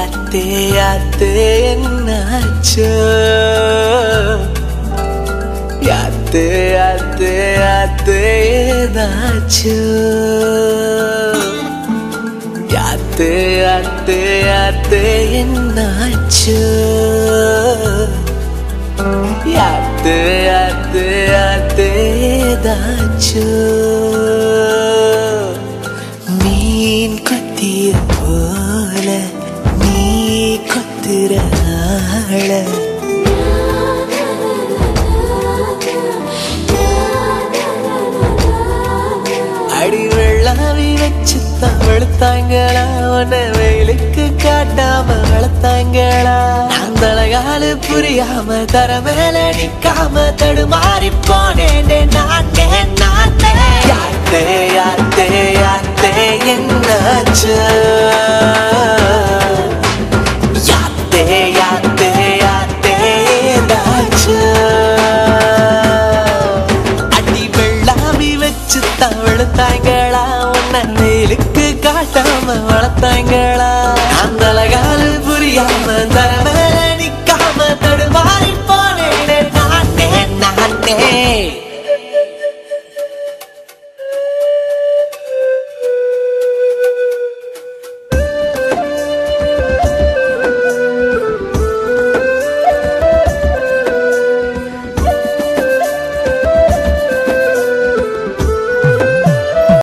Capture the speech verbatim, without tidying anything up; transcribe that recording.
யாத்தே யாத்தே என்னாச்சோ யாத்தே யாத்தே யாத்தே ஏதாச்சோ யாத்தே யாத்தே யாத்தே என்னாச்சோ யாத்தே யாத்தே யாத்தே ஏதாச்சோ மீன் கொத்திய போல நீ கொத்துற ஆள அடி வெள்ளாவி வச்சு தான் வளர்த்தாங்களா உன்னை வெயிலுக்கு காட்டாம வளர்த்தாங்களா நான் தலைகாலு புரியாம தர மேல நிக்காம தடுமாறி போனேன் நானே நானே யாத்தே யாத்தே யாத்தே என்னாச்சு யாத்தே யாத்தே யாத்தே ஏதாச்சு அடி வெள்ளாவி வச்சு தான் வளர்த்தாங்க